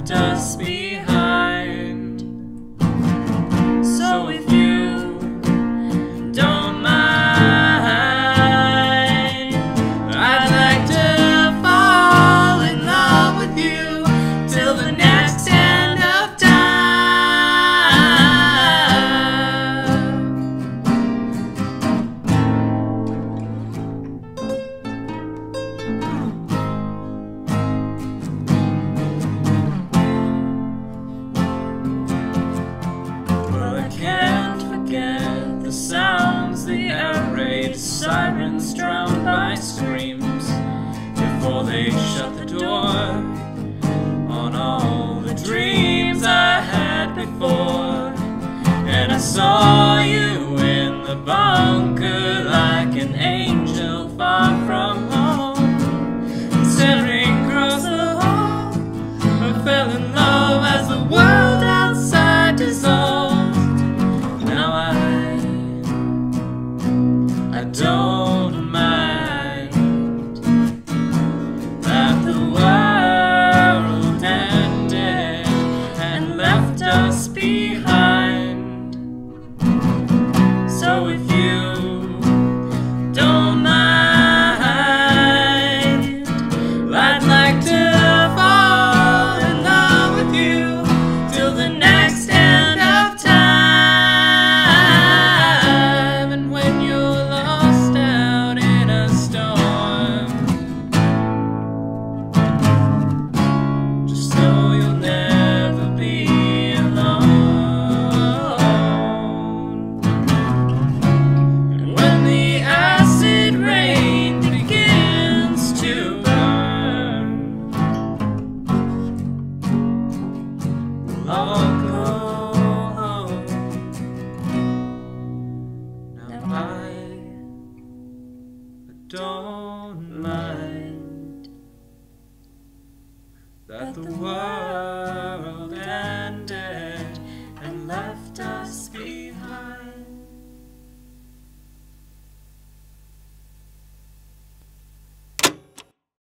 left us behind. So if you don't mind, I'd like to fall in love with you till the next end of Can't forget the sounds, the air raid sirens drowned by screams before they shut the door on all the dreams I had before. And I saw you in the bunker like an angel far from home, staring across the hall. I fell in love as the world outside dissolved. I don't mind that the world ended and left us behind. So if you don't mind, I'd like to fall in love with you till the next end of time. And when you're lost out in a storm, just so you'll never be alone. And when the acid rain begins to burn, we'll all go home. Now I don't